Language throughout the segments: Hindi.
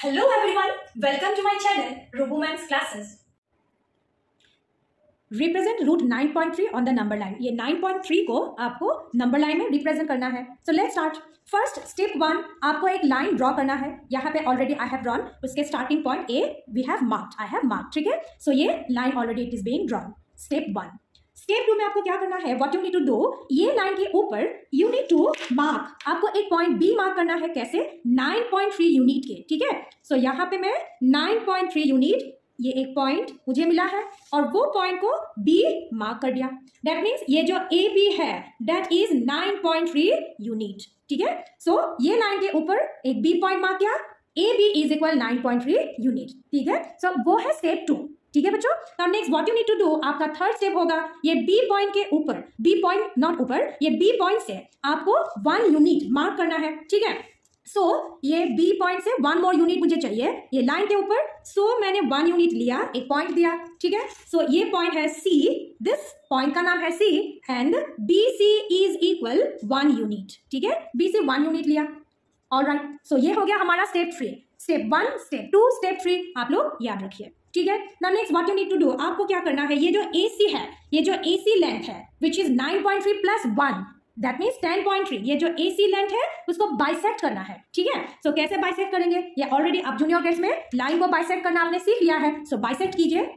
Hello everyone, welcome to my channel Roboman's Classes. Represent root 9.3 on the number line. ये 9.3 को आपको नंबर लाइन में रिप्रेजेंट करना है। So let's start. First step 1, आपको एक लाइन ड्रॉ करना है। यहाँ पे ऑलरेडी आई हैव ड्रॉन, उसके starting point A we have marked, I have marked, ठीक है। सो ये line already it is being drawn. Step 1। Step 2 में आपको क्या करना है, what you need to do, ये लाइन के ऊपर यू नीड टू मार्क, आपको एक पॉइंट बी मार्क करना है। कैसे? 9.3 यूनिट के, ठीक है। सो यहाँ पे मैं 9.3 यूनिट, ये एक पॉइंट मुझे मिला है और वो पॉइंट को बी मार्क कर दिया। दैट मीन्स ये जो ए बी है दैट इज 9.3 यूनिट, ठीक है। सो ये लाइन के ऊपर एक बी पॉइंट मार्क किया, A B is equal 9.3 unit, ठीक है। सो वो है स्टेप 2, ठीक है बच्चों। तो next what you need to do, आपका थर्ड स्टेप होगा ये बी पॉइंट के ऊपर, बी पॉइंट नॉट ऊपर, ये बी पॉइंट से आपको 1 यूनिट मार्क करना है, ठीक है। सो ये बी पॉइंट से 1 मोर यूनिट मुझे चाहिए ये लाइन के ऊपर। सो मैंने 1 यूनिट लिया, एक पॉइंट दिया, ठीक है। सो ये पॉइंट है सी, दिस पॉइंट का नाम है C and B C is equal 1 unit, ठीक है। बी से 1 यूनिट लिया, ऑलराइट। सो ये हो गया हमारा स्टेप 3। स्टेप 1, स्टेप 2, स्टेप 3 आप लोग याद रखिए, ठीक है। Now next what you need to do, आपको क्या करना है, ये जो AC है, ये जो AC लेंथ है which is 9.3 plus 1 that means 10.3, ये जो AC लेंथ है उसको बाइसेक्ट करना है, ठीक है। सो कैसे बाइसेक्ट करेंगे, ये ऑलरेडी आप जूनियर ग्रेड्स में लाइन को बाइसेक्ट करना आपने सीख लिया है। सो बाइसेक्ट कीजिए।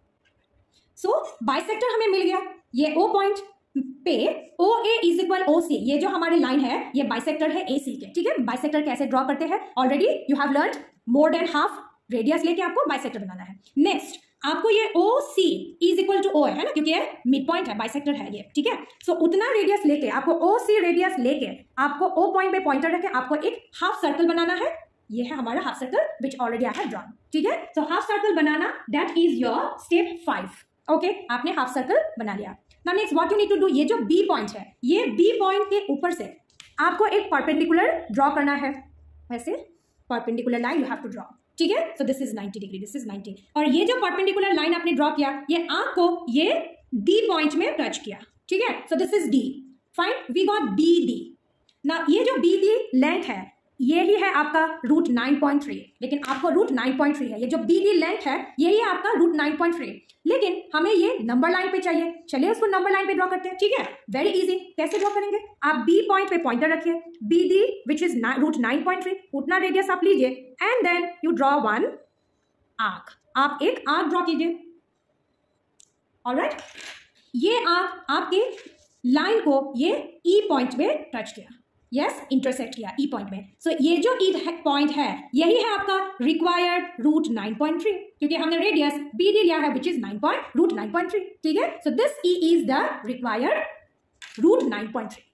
सो बाइसेक्टर हमें मिल गया, ये O पॉइंट पे OA इज इक्वल OC, ये जो हमारी लाइन है ये बाइसेक्टर है AC के, ठीक है। बाइसेक्टर कैसे ड्रॉ करते हैं already you have learn, more than half radius लेके आपको बाइसेक्टर बनाना है। नेक्स्ट आपको ये OC is equal to O है ना, क्योंकि ये मिड पॉइंट है, बाइसेक्टर है ये, ठीक है। सो उतना रेडियस लेके आपको OC रेडियस लेके आपको O पॉइंट पे पॉइंटर रखे आपको एक हाफ सर्कल बनाना है। ये है हमारा half circle which already I have drawn, ठीक है। सो हाफ सर्कल बनाना that is your step 5, okay. आपने हाफ सर्कल बना लिया। Now next what you need to do, ये जो B पॉइंट है, ये B पॉइंट के ऊपर से आपको एक परपेंडिकुलर ड्रॉ करना है। वैसे perpendicular line you have to draw, ठीक है। So this is 90 degree, this is 90, और ये जो परपेंडिकुलर लाइन आपने ड्रॉ किया ये आंख को ये D पॉइंट में टच किया, ठीक है। So this is D, fine, we got BD। ना ये जो BD लेंथ है ये ही है आपका रूट 9.3, लेकिन आपको रूट 9.3 है, ये जो BD लेंथ है यही है आपका रूट 9.3, लेकिन हमें ये नंबर लाइन पे चाहिए। चलिए उसको नंबर लाइन पे ड्रॉ करते हैं, ठीक है। वेरी इजी, कैसे ड्रॉ करेंगे, आप B पॉइंट पे पॉइंटर रखिए, BD विच इज रूट 9.3, उतना रेडियस आप लीजिए and then you draw 1 arc, आप एक आर्क ड्रॉ कीजिए, ऑलराइट। ये आर्क आपके लाइन को ये E पॉइंट पे टच किया, यस, इंटरसेक्ट किया E पॉइंट में। सो ये जो E पॉइंट है यही है आपका रिक्वायर्ड रूट 9.3, क्योंकि हमने रेडियस BD लिया है विच इज रूट 9.3, ठीक है। So this E is the required root 9.3।